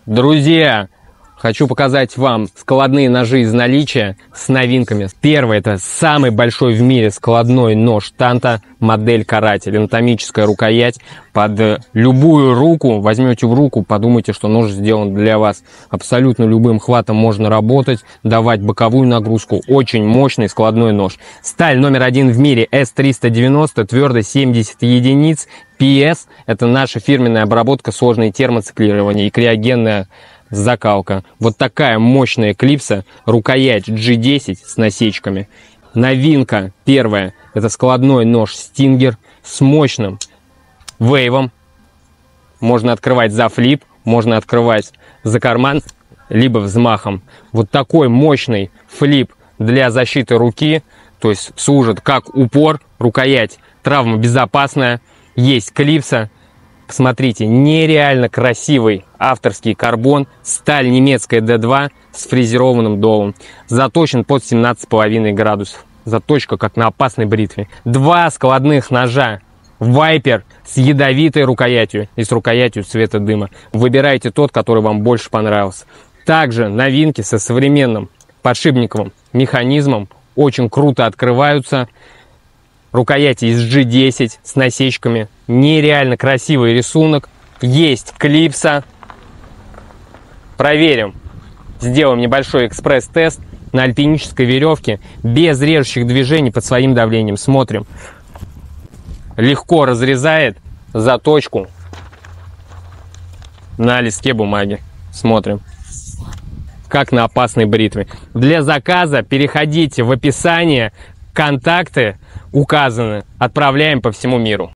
Друзья, хочу показать вам складные ножи из наличия с новинками. Первый — это самый большой в мире складной нож Танта, модель Каратель. Анатомическая рукоять под любую руку. Возьмете в руку, подумайте, что нож сделан для вас. Абсолютно любым хватом можно работать, давать боковую нагрузку. Очень мощный складной нож. Сталь номер 1 в мире S390, твердость 70 единиц. PS — это наша фирменная обработка, сложное термоциклирование и криогенная закалка. Вот такая мощная клипса, рукоять G10 с насечками. Новинка первая — это складной нож Stinger с мощным вейвом. Можно открывать за флип, можно открывать за карман, либо взмахом. Вот такой мощный флип для защиты руки, то есть служит как упор, рукоять травмобезопасная. Есть клипса. Посмотрите, нереально красивый авторский карбон, сталь немецкая D2 с фрезерованным долом. Заточен под 17,5 градусов. Заточка как на опасной бритве. Два складных ножа Viper с ядовитой рукоятью и с рукоятью цвета дыма. Выбирайте тот, который вам больше понравился. Также новинки со современным подшипниковым механизмом. Очень круто открываются. Рукояти из G10 с насечками. Нереально красивый рисунок. Есть клипса. Проверим. Сделаем небольшой экспресс-тест на альпинической веревке без режущих движений под своим давлением. Смотрим. Легко разрезает заточку на листке бумаги. Смотрим. Как на опасной бритве. Для заказа переходите в описание. Контакты указаны. Отправляем по всему миру.